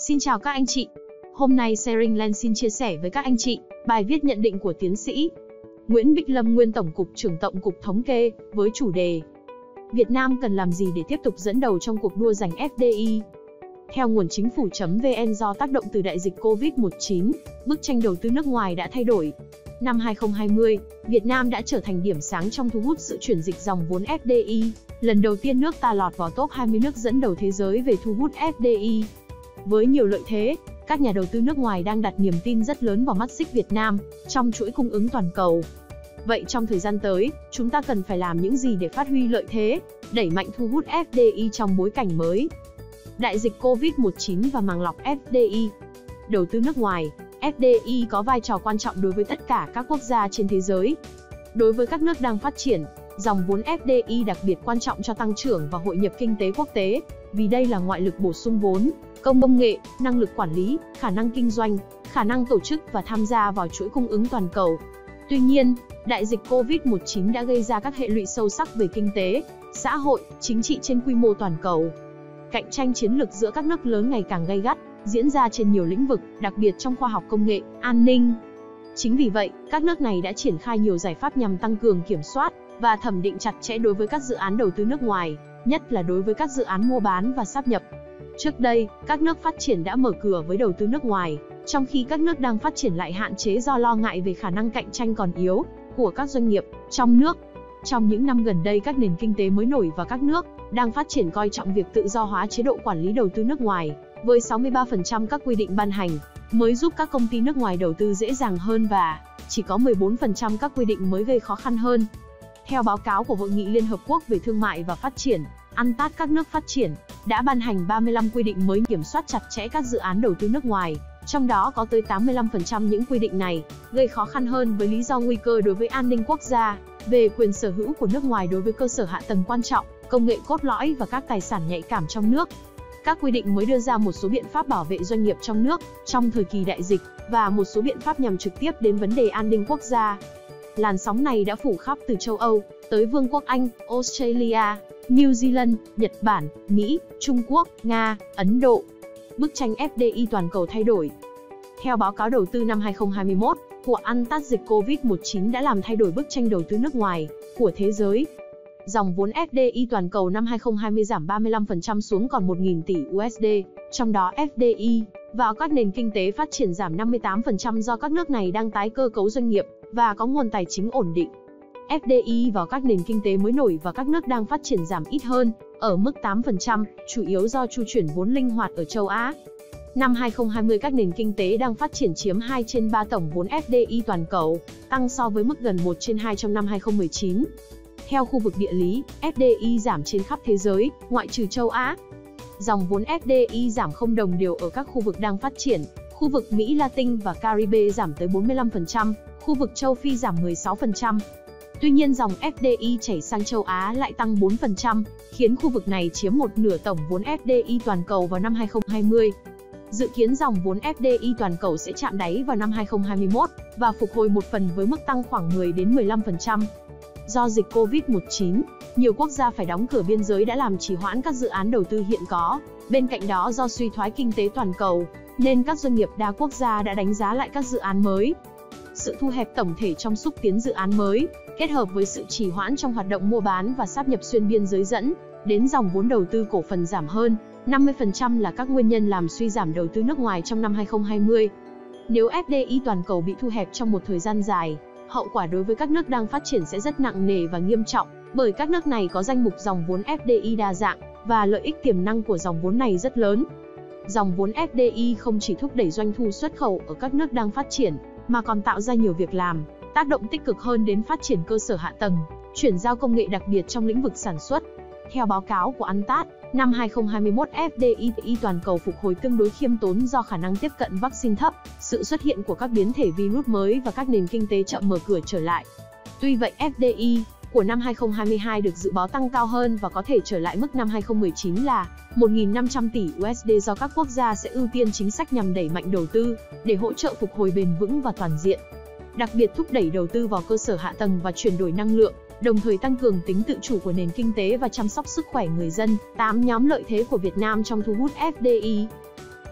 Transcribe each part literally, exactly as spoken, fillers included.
Xin chào các anh chị. Hôm nay Sharing Land xin chia sẻ với các anh chị bài viết nhận định của tiến sĩ Nguyễn Bích Lâm, nguyên Tổng cục trưởng Tổng cục Thống kê, với chủ đề Việt Nam cần làm gì để tiếp tục dẫn đầu trong cuộc đua giành ép đê i? Theo nguồn chính phủ.vn, do tác động từ đại dịch Covid mười chín, bức tranh đầu tư nước ngoài đã thay đổi. Năm hai không hai không, Việt Nam đã trở thành điểm sáng trong thu hút sự chuyển dịch dòng vốn ép đê i. Lần đầu tiên nước ta lọt vào top hai mươi nước dẫn đầu thế giới về thu hút ép đê i. Với nhiều lợi thế, các nhà đầu tư nước ngoài đang đặt niềm tin rất lớn vào mắt xích Việt Nam trong chuỗi cung ứng toàn cầu. Vậy trong thời gian tới, chúng ta cần phải làm những gì để phát huy lợi thế, đẩy mạnh thu hút ép đê i trong bối cảnh mới? Đại dịch Covid mười chín và màng lọc ép đê i. Đầu tư nước ngoài, ép đê i có vai trò quan trọng đối với tất cả các quốc gia trên thế giới. Đối với các nước đang phát triển, dòng vốn ép đê i đặc biệt quan trọng cho tăng trưởng và hội nhập kinh tế quốc tế, vì đây là ngoại lực bổ sung vốn, công công nghệ, năng lực quản lý, khả năng kinh doanh, khả năng tổ chức và tham gia vào chuỗi cung ứng toàn cầu. Tuy nhiên, đại dịch Covid mười chín đã gây ra các hệ lụy sâu sắc về kinh tế, xã hội, chính trị trên quy mô toàn cầu. Cạnh tranh chiến lược giữa các nước lớn ngày càng gay gắt, diễn ra trên nhiều lĩnh vực, đặc biệt trong khoa học công nghệ, an ninh. Chính vì vậy, các nước này đã triển khai nhiều giải pháp nhằm tăng cường kiểm soát và thẩm định chặt chẽ đối với các dự án đầu tư nước ngoài, nhất là đối với các dự án mua bán và sáp nhập. Trước đây, các nước phát triển đã mở cửa với đầu tư nước ngoài, trong khi các nước đang phát triển lại hạn chế do lo ngại về khả năng cạnh tranh còn yếu của các doanh nghiệp trong nước. Trong những năm gần đây, các nền kinh tế mới nổi và các nước đang phát triển coi trọng việc tự do hóa chế độ quản lý đầu tư nước ngoài, với sáu mươi ba phần trăm các quy định ban hành mới giúp các công ty nước ngoài đầu tư dễ dàng hơn và chỉ có mười bốn phần trăm các quy định mới gây khó khăn hơn. Theo báo cáo của Hội nghị Liên Hợp Quốc về Thương mại và Phát triển, UNCTAD, các nước phát triển đã ban hành ba mươi lăm quy định mới kiểm soát chặt chẽ các dự án đầu tư nước ngoài, trong đó có tới tám mươi lăm phần trăm những quy định này gây khó khăn hơn với lý do nguy cơ đối với an ninh quốc gia, về quyền sở hữu của nước ngoài đối với cơ sở hạ tầng quan trọng, công nghệ cốt lõi và các tài sản nhạy cảm trong nước. Các quy định mới đưa ra một số biện pháp bảo vệ doanh nghiệp trong nước trong thời kỳ đại dịch và một số biện pháp nhằm trực tiếp đến vấn đề an ninh quốc gia. Làn sóng này đã phủ khắp từ châu Âu tới Vương quốc Anh, Australia, New Zealand, Nhật Bản, Mỹ, Trung Quốc, Nga, Ấn Độ. Bức tranh ép đê i toàn cầu thay đổi. Theo báo cáo đầu tư năm hai không hai mốt của UNCTAD, dịch Covid mười chín đã làm thay đổi bức tranh đầu tư nước ngoài của thế giới. Dòng vốn ép đê i toàn cầu năm hai không hai không giảm ba mươi lăm phần trăm xuống còn một nghìn tỷ đô la, trong đó ép đê i vào các nền kinh tế phát triển giảm năm mươi tám phần trăm do các nước này đang tái cơ cấu doanh nghiệp và có nguồn tài chính ổn định. ép đê i vào các nền kinh tế mới nổi và các nước đang phát triển giảm ít hơn, ở mức tám phần trăm, chủ yếu do chu chuyển vốn linh hoạt ở châu Á. Năm hai không hai không, các nền kinh tế đang phát triển chiếm hai trên ba tổng vốn ép đê i toàn cầu, tăng so với mức gần một trên hai trong năm hai không một chín. Theo khu vực địa lý, ép đê i giảm trên khắp thế giới, ngoại trừ châu Á. Dòng vốn ép đê i giảm không đồng đều ở các khu vực đang phát triển, khu vực Mỹ Latin và Caribe giảm tới bốn mươi lăm phần trăm, khu vực châu Phi giảm mười sáu phần trăm. Tuy nhiên, dòng ép đê i chảy sang châu Á lại tăng bốn phần trăm, khiến khu vực này chiếm một nửa tổng vốn ép đê i toàn cầu vào năm hai không hai không. Dự kiến dòng vốn ép đê i toàn cầu sẽ chạm đáy vào năm hai không hai mốt và phục hồi một phần với mức tăng khoảng mười đến mười lăm phần trăm. Do dịch Covid mười chín, nhiều quốc gia phải đóng cửa biên giới đã làm trì hoãn các dự án đầu tư hiện có. Bên cạnh đó, do suy thoái kinh tế toàn cầu, nên các doanh nghiệp đa quốc gia đã đánh giá lại các dự án mới. Sự thu hẹp tổng thể trong xúc tiến dự án mới, kết hợp với sự trì hoãn trong hoạt động mua bán và sáp nhập xuyên biên giới dẫn đến dòng vốn đầu tư cổ phần giảm hơn năm mươi phần trăm là các nguyên nhân làm suy giảm đầu tư nước ngoài trong năm hai không hai không. Nếu ép đê i toàn cầu bị thu hẹp trong một thời gian dài, hậu quả đối với các nước đang phát triển sẽ rất nặng nề và nghiêm trọng, bởi các nước này có danh mục dòng vốn ép đê i đa dạng và lợi ích tiềm năng của dòng vốn này rất lớn. Dòng vốn ép đê i không chỉ thúc đẩy doanh thu xuất khẩu ở các nước đang phát triển, mà còn tạo ra nhiều việc làm, tác động tích cực hơn đến phát triển cơ sở hạ tầng, chuyển giao công nghệ đặc biệt trong lĩnh vực sản xuất. Theo báo cáo của UNCTAD, năm hai không hai mốt ép đê i toàn cầu phục hồi tương đối khiêm tốn do khả năng tiếp cận vaccine thấp, sự xuất hiện của các biến thể virus mới và các nền kinh tế chậm mở cửa trở lại. Tuy vậy, ép đê i của năm hai không hai hai được dự báo tăng cao hơn và có thể trở lại mức năm hai không một chín là một nghìn năm trăm tỷ đô la do các quốc gia sẽ ưu tiên chính sách nhằm đẩy mạnh đầu tư để hỗ trợ phục hồi bền vững và toàn diện. Đặc biệt thúc đẩy đầu tư vào cơ sở hạ tầng và chuyển đổi năng lượng, đồng thời tăng cường tính tự chủ của nền kinh tế và chăm sóc sức khỏe người dân. tám nhóm lợi thế của Việt Nam trong thu hút ép đê i.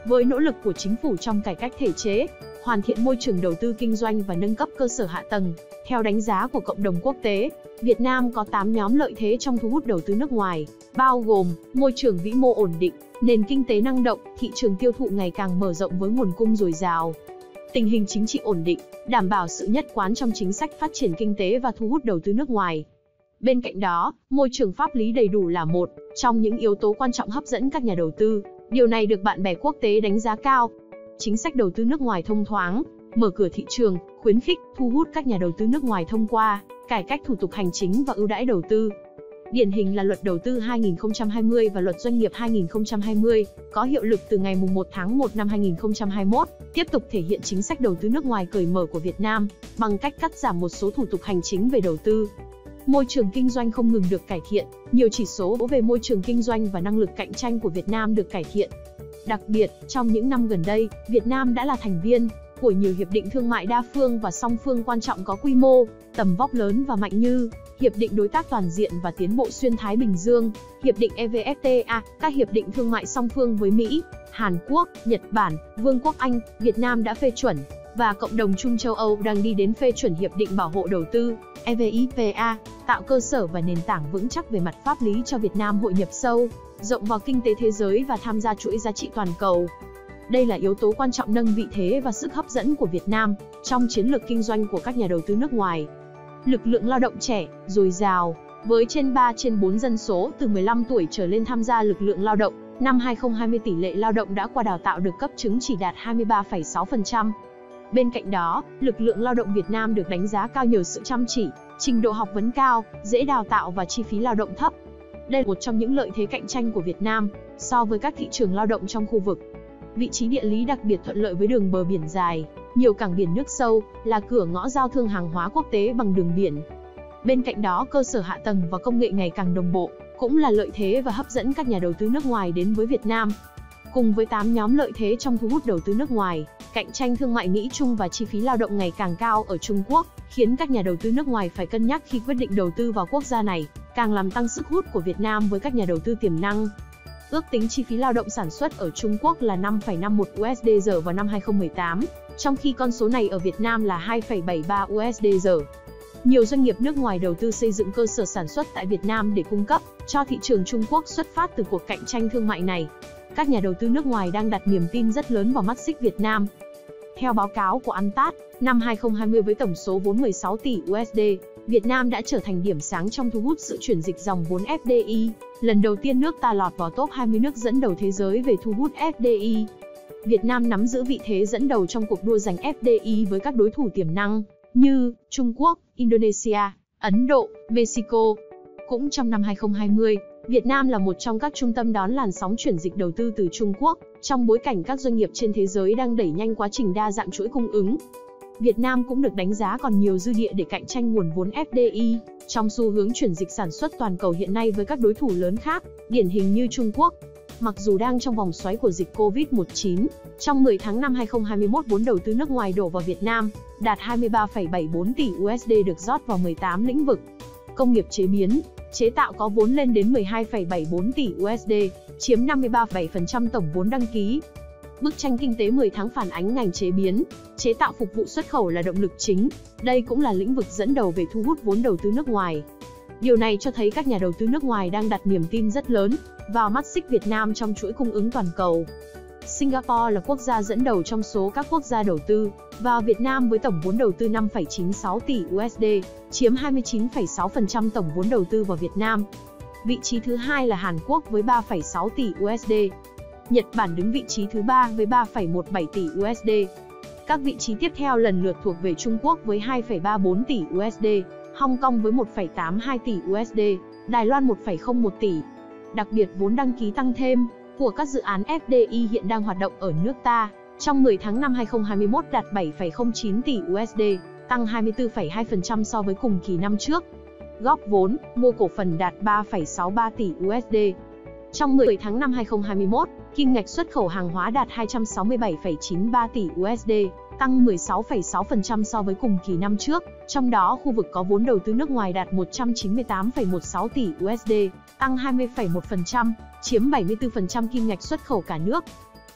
Với nỗ lực của chính phủ trong cải cách thể chế, hoàn thiện môi trường đầu tư kinh doanh và nâng cấp cơ sở hạ tầng, theo đánh giá của cộng đồng quốc tế, Việt Nam có tám nhóm lợi thế trong thu hút đầu tư nước ngoài, bao gồm môi trường vĩ mô ổn định, nền kinh tế năng động, thị trường tiêu thụ ngày càng mở rộng với nguồn cung dồi dào, tình hình chính trị ổn định, đảm bảo sự nhất quán trong chính sách phát triển kinh tế và thu hút đầu tư nước ngoài. Bên cạnh đó, môi trường pháp lý đầy đủ là một trong những yếu tố quan trọng hấp dẫn các nhà đầu tư. Điều này được bạn bè quốc tế đánh giá cao. Chính sách đầu tư nước ngoài thông thoáng, mở cửa thị trường, khuyến khích, thu hút các nhà đầu tư nước ngoài thông qua cải cách thủ tục hành chính và ưu đãi đầu tư. Điển hình là Luật Đầu tư hai nghìn không trăm hai mươi và Luật Doanh nghiệp hai nghìn không trăm hai mươi, có hiệu lực từ ngày mùng một tháng một năm hai nghìn không trăm hai mươi mốt, tiếp tục thể hiện chính sách đầu tư nước ngoài cởi mở của Việt Nam, bằng cách cắt giảm một số thủ tục hành chính về đầu tư. Môi trường kinh doanh không ngừng được cải thiện, nhiều chỉ số về môi trường kinh doanh và năng lực cạnh tranh của Việt Nam được cải thiện. Đặc biệt, trong những năm gần đây, Việt Nam đã là thành viên của nhiều hiệp định thương mại đa phương và song phương quan trọng có quy mô, tầm vóc lớn và mạnh như Hiệp định Đối tác Toàn diện và Tiến bộ Xuyên Thái Bình Dương, Hiệp định e vê ép tê a, các hiệp định thương mại song phương với Mỹ, Hàn Quốc, Nhật Bản, Vương quốc Anh. Việt Nam đã phê chuẩn, và cộng đồng chung châu Âu đang đi đến phê chuẩn Hiệp định Bảo hộ Đầu tư, e vê i pê a, tạo cơ sở và nền tảng vững chắc về mặt pháp lý cho Việt Nam hội nhập sâu, rộng vào kinh tế thế giới và tham gia chuỗi giá trị toàn cầu. Đây là yếu tố quan trọng nâng vị thế và sức hấp dẫn của Việt Nam trong chiến lược kinh doanh của các nhà đầu tư nước ngoài. Lực lượng lao động trẻ, dồi dào, với trên ba trên bốn dân số từ mười lăm tuổi trở lên tham gia lực lượng lao động, năm hai nghìn không trăm hai mươi tỷ lệ lao động đã qua đào tạo được cấp chứng chỉ đạt hai mươi ba phẩy sáu phần trăm. Bên cạnh đó, lực lượng lao động Việt Nam được đánh giá cao nhờ sự chăm chỉ, trình độ học vấn cao, dễ đào tạo và chi phí lao động thấp. Đây là một trong những lợi thế cạnh tranh của Việt Nam so với các thị trường lao động trong khu vực. Vị trí địa lý đặc biệt thuận lợi với đường bờ biển dài, nhiều cảng biển nước sâu, là cửa ngõ giao thương hàng hóa quốc tế bằng đường biển. Bên cạnh đó, cơ sở hạ tầng và công nghệ ngày càng đồng bộ, cũng là lợi thế và hấp dẫn các nhà đầu tư nước ngoài đến với Việt Nam. Cùng với tám nhóm lợi thế trong thu hút đầu tư nước ngoài, cạnh tranh thương mại Mỹ Trung và chi phí lao động ngày càng cao ở Trung Quốc, khiến các nhà đầu tư nước ngoài phải cân nhắc khi quyết định đầu tư vào quốc gia này, càng làm tăng sức hút của Việt Nam với các nhà đầu tư tiềm năng. Ước tính chi phí lao động sản xuất ở Trung Quốc là năm phẩy năm một u ét đê giờ vào năm hai nghìn không trăm mười tám, trong khi con số này ở Việt Nam là hai phẩy bảy ba u ét đê giờ. Nhiều doanh nghiệp nước ngoài đầu tư xây dựng cơ sở sản xuất tại Việt Nam để cung cấp cho thị trường Trung Quốc xuất phát từ cuộc cạnh tranh thương mại này. Các nhà đầu tư nước ngoài đang đặt niềm tin rất lớn vào mắt xích Việt Nam. Theo báo cáo của Antat, năm hai nghìn không trăm hai mươi với tổng số vốn mười sáu tỷ u ét đê, Việt Nam đã trở thành điểm sáng trong thu hút sự chuyển dịch dòng vốn ép đê i. Lần đầu tiên nước ta lọt vào top hai mươi nước dẫn đầu thế giới về thu hút ép đê i. Việt Nam nắm giữ vị thế dẫn đầu trong cuộc đua giành ép đê i với các đối thủ tiềm năng như Trung Quốc, Indonesia, Ấn Độ, Mexico. Cũng trong năm hai nghìn không trăm hai mươi, Việt Nam là một trong các trung tâm đón làn sóng chuyển dịch đầu tư từ Trung Quốc, trong bối cảnh các doanh nghiệp trên thế giới đang đẩy nhanh quá trình đa dạng chuỗi cung ứng. Việt Nam cũng được đánh giá còn nhiều dư địa để cạnh tranh nguồn vốn ép đê i, trong xu hướng chuyển dịch sản xuất toàn cầu hiện nay với các đối thủ lớn khác, điển hình như Trung Quốc. Mặc dù đang trong vòng xoáy của dịch Covid mười chín, trong mười tháng năm hai nghìn không trăm hai mươi mốt vốn đầu tư nước ngoài đổ vào Việt Nam, đạt hai mươi ba phẩy bảy bốn tỷ u ét đê được rót vào mười tám lĩnh vực. Công nghiệp chế biến, chế tạo có vốn lên đến mười hai phẩy bảy bốn tỷ u ét đê, chiếm năm mươi ba phẩy bảy phần trăm tổng vốn đăng ký. Bức tranh kinh tế mười tháng phản ánh ngành chế biến, chế tạo phục vụ xuất khẩu là động lực chính. Đây cũng là lĩnh vực dẫn đầu về thu hút vốn đầu tư nước ngoài. Điều này cho thấy các nhà đầu tư nước ngoài đang đặt niềm tin rất lớn vào mắt xích Việt Nam trong chuỗi cung ứng toàn cầu. Singapore là quốc gia dẫn đầu trong số các quốc gia đầu tư vào Việt Nam với tổng vốn đầu tư năm phẩy chín sáu tỷ u ét đê, chiếm hai mươi chín phẩy sáu phần trăm tổng vốn đầu tư vào Việt Nam. Vị trí thứ hai là Hàn Quốc với ba phẩy sáu tỷ u ét đê. Nhật Bản đứng vị trí thứ ba với ba phẩy mười bảy tỷ u ét đê. Các vị trí tiếp theo lần lượt thuộc về Trung Quốc với hai phẩy ba bốn tỷ u ét đê, Hong Kong với một phẩy tám hai tỷ u ét đê, Đài Loan một phẩy không một tỷ. Đặc biệt vốn đăng ký tăng thêm của các dự án ép đê i hiện đang hoạt động ở nước ta, trong mười tháng năm hai nghìn không trăm hai mươi mốt đạt bảy phẩy không chín tỷ u ét đê, tăng hai mươi tư phẩy hai phần trăm so với cùng kỳ năm trước. Góp vốn, mua cổ phần đạt ba phẩy sáu ba tỷ u ét đê. Trong mười tháng năm hai nghìn không trăm hai mươi mốt, kim ngạch xuất khẩu hàng hóa đạt hai trăm sáu mươi bảy phẩy chín ba tỷ u ét đê, tăng mười sáu phẩy sáu phần trăm so với cùng kỳ năm trước. Trong đó, khu vực có vốn đầu tư nước ngoài đạt một trăm chín mươi tám phẩy mười sáu tỷ u ét đê, tăng hai mươi phẩy một phần trăm, chiếm bảy mươi tư phần trăm kim ngạch xuất khẩu cả nước.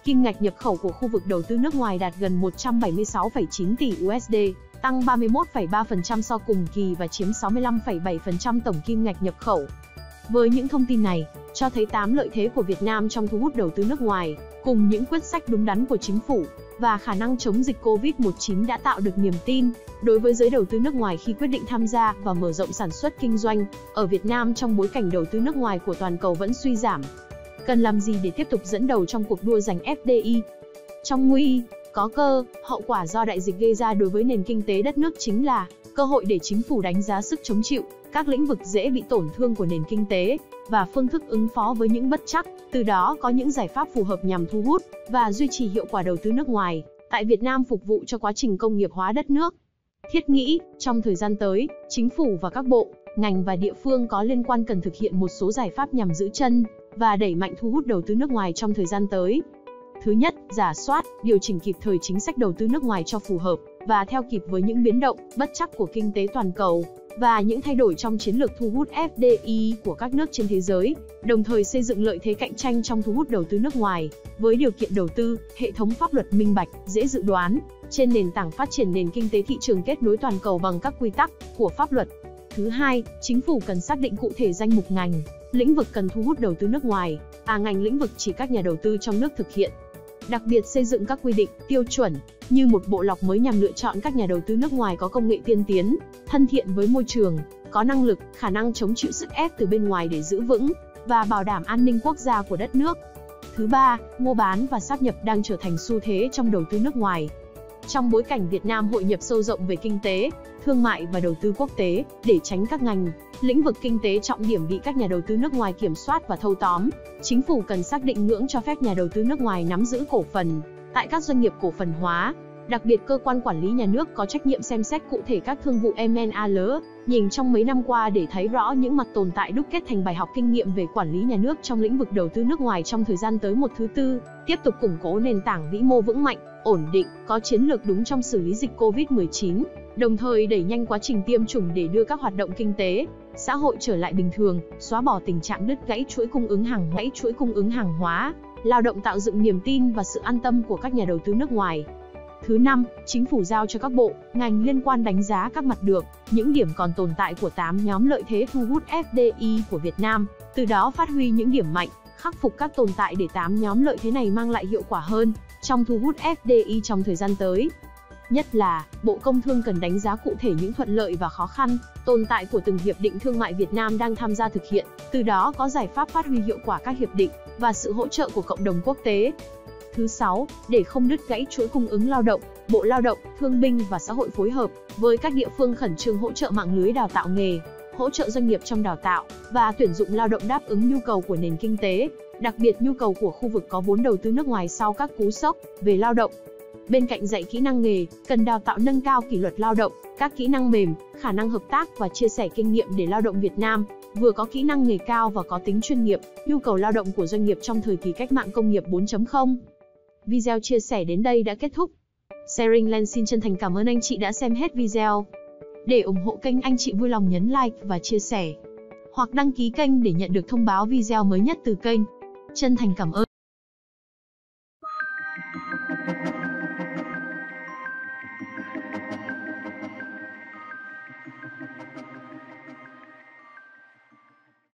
Kim ngạch nhập khẩu của khu vực đầu tư nước ngoài đạt gần một trăm bảy mươi sáu phẩy chín tỷ đô la, tăng ba mươi mốt phẩy ba phần trăm so cùng kỳ và chiếm sáu mươi lăm phẩy bảy phần trăm tổng kim ngạch nhập khẩu. Với những thông tin này, cho thấy tám lợi thế của Việt Nam trong thu hút đầu tư nước ngoài, cùng những quyết sách đúng đắn của chính phủ và khả năng chống dịch Covid mười chín đã tạo được niềm tin đối với giới đầu tư nước ngoài khi quyết định tham gia và mở rộng sản xuất kinh doanh ở Việt Nam trong bối cảnh đầu tư nước ngoài của toàn cầu vẫn suy giảm. Cần làm gì để tiếp tục dẫn đầu trong cuộc đua giành ép đê i? Trong nguy, có cơ, hậu quả do đại dịch gây ra đối với nền kinh tế đất nước chính là cơ hội để chính phủ đánh giá sức chống chịu, các lĩnh vực dễ bị tổn thương của nền kinh tế và phương thức ứng phó với những bất trắc, từ đó có những giải pháp phù hợp nhằm thu hút và duy trì hiệu quả đầu tư nước ngoài tại Việt Nam phục vụ cho quá trình công nghiệp hóa đất nước. Thiết nghĩ, trong thời gian tới, chính phủ và các bộ, ngành và địa phương có liên quan cần thực hiện một số giải pháp nhằm giữ chân và đẩy mạnh thu hút đầu tư nước ngoài trong thời gian tới. Thứ nhất, rà soát, điều chỉnh kịp thời chính sách đầu tư nước ngoài cho phù hợp và theo kịp với những biến động, bất trắc của kinh tế toàn cầu và những thay đổi trong chiến lược thu hút ép đê i của các nước trên thế giới, đồng thời xây dựng lợi thế cạnh tranh trong thu hút đầu tư nước ngoài với điều kiện đầu tư, hệ thống pháp luật minh bạch, dễ dự đoán, trên nền tảng phát triển nền kinh tế thị trường kết nối toàn cầu bằng các quy tắc của pháp luật. Thứ hai, chính phủ cần xác định cụ thể danh mục ngành, lĩnh vực cần thu hút đầu tư nước ngoài, à ngành lĩnh vực chỉ các nhà đầu tư trong nước thực hiện. Đặc biệt xây dựng các quy định, tiêu chuẩn, như một bộ lọc mới nhằm lựa chọn các nhà đầu tư nước ngoài có công nghệ tiên tiến, thân thiện với môi trường, có năng lực, khả năng chống chịu sức ép từ bên ngoài để giữ vững và bảo đảm an ninh quốc gia của đất nước. Thứ ba, mua bán và sáp nhập đang trở thành xu thế trong đầu tư nước ngoài. Trong bối cảnh Việt Nam hội nhập sâu rộng về kinh tế, thương mại và đầu tư quốc tế, để tránh các ngành, lĩnh vực kinh tế trọng điểm bị các nhà đầu tư nước ngoài kiểm soát và thâu tóm, chính phủ cần xác định ngưỡng cho phép nhà đầu tư nước ngoài nắm giữ cổ phần tại các doanh nghiệp cổ phần hóa. Đặc biệt, cơ quan quản lý nhà nước có trách nhiệm xem xét cụ thể các thương vụ em and a nhìn trong mấy năm qua để thấy rõ những mặt tồn tại đúc kết thành bài học kinh nghiệm về quản lý nhà nước trong lĩnh vực đầu tư nước ngoài trong thời gian tới. Một thứ tư, tiếp tục củng cố nền tảng vĩ mô vững mạnh, ổn định, có chiến lược đúng trong xử lý dịch Covid mười chín, đồng thời đẩy nhanh quá trình tiêm chủng để đưa các hoạt động kinh tế, xã hội trở lại bình thường, xóa bỏ tình trạng đứt gãy chuỗi cung ứng hàng gãy chuỗi cung ứng hàng hóa, lao động, tạo dựng niềm tin và sự an tâm của các nhà đầu tư nước ngoài. Thứ năm, chính phủ giao cho các bộ, ngành liên quan đánh giá các mặt được, những điểm còn tồn tại của tám nhóm lợi thế thu hút ép đê i của Việt Nam, từ đó phát huy những điểm mạnh, khắc phục các tồn tại để tám nhóm lợi thế này mang lại hiệu quả hơn trong thu hút ép đê i trong thời gian tới. Nhất là, Bộ Công Thương cần đánh giá cụ thể những thuận lợi và khó khăn tồn tại của từng hiệp định thương mại Việt Nam đang tham gia thực hiện, từ đó có giải pháp phát huy hiệu quả các hiệp định và sự hỗ trợ của cộng đồng quốc tế. Thứ sáu, để không đứt gãy chuỗi cung ứng lao động, Bộ Lao động, Thương binh và Xã hội phối hợp với các địa phương khẩn trương hỗ trợ mạng lưới đào tạo nghề, hỗ trợ doanh nghiệp trong đào tạo và tuyển dụng lao động đáp ứng nhu cầu của nền kinh tế, đặc biệt nhu cầu của khu vực có vốn đầu tư nước ngoài sau các cú sốc về lao động. Bên cạnh dạy kỹ năng nghề, cần đào tạo nâng cao kỷ luật lao động, các kỹ năng mềm, khả năng hợp tác và chia sẻ kinh nghiệm để lao động Việt Nam vừa có kỹ năng nghề cao và có tính chuyên nghiệp, nhu cầu lao động của doanh nghiệp trong thời kỳ cách mạng công nghiệp bốn chấm không. Video chia sẻ đến đây đã kết thúc. Sharing Land xin chân thành cảm ơn anh chị đã xem hết video. Để ủng hộ kênh, anh chị vui lòng nhấn like và chia sẻ, hoặc đăng ký kênh để nhận được thông báo video mới nhất từ kênh. Chân thành cảm ơn.